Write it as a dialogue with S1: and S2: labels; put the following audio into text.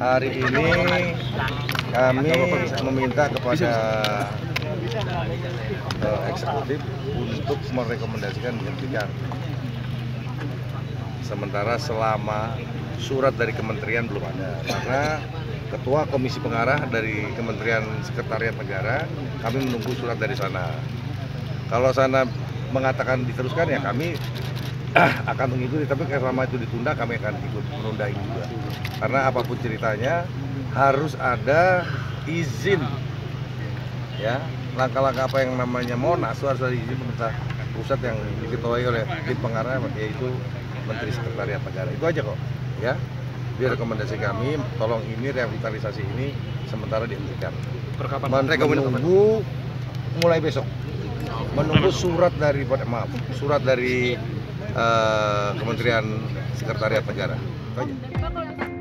S1: Hari ini kami meminta kepada eksekutif untuk merekomendasikan dihentikan. Sementara selama surat dari kementerian belum ada, karena Ketua Komisi Pengarah dari Kementerian Sekretariat Negara, kami menunggu surat dari sana. Kalau sana mengatakan diteruskan, ya kami akan mengikuti, tapi selama itu ditunda kami akan ikut menunda ini juga. Karena apapun ceritanya harus ada izin, ya, langkah-langkah apa yang namanya Monas harus ada izin pemerintah pusat yang diketuai oleh tim pengarah, yaitu Menteri Sekretariat Negara. Itu aja kok, ya. Biar rekomendasi kami, tolong ini revitalisasi ini sementara dihentikan. Menunggu mulai besok, menunggu surat dari Kementerian Sekretariat Negara. Itu aja.